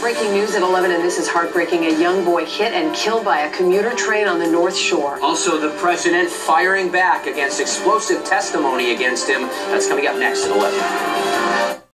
Breaking news at 11, and this is heartbreaking. A young boy hit and killed by a commuter train on the North Shore. Also, the president firing back against explosive testimony against him. That's coming up next at 11.